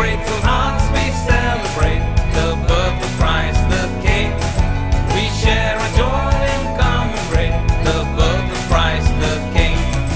grateful hearts we celebrate the birth of Christ the King. We share our joy and commemorate the birth of Christ the King.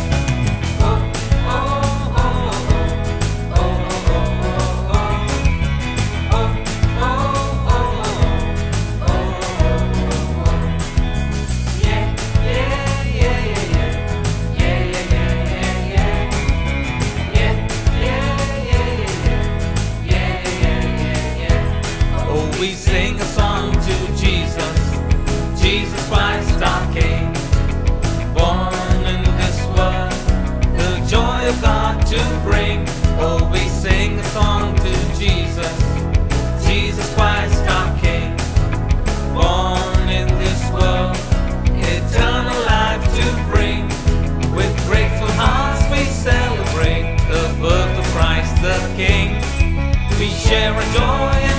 We sing a song to Jesus, Jesus Christ our King. Born in this world, the joy of God to bring. Oh, we sing a song to Jesus, Jesus Christ our King. Born in this world, eternal life to bring. With grateful hearts we celebrate the birth of Christ the King. We share our joy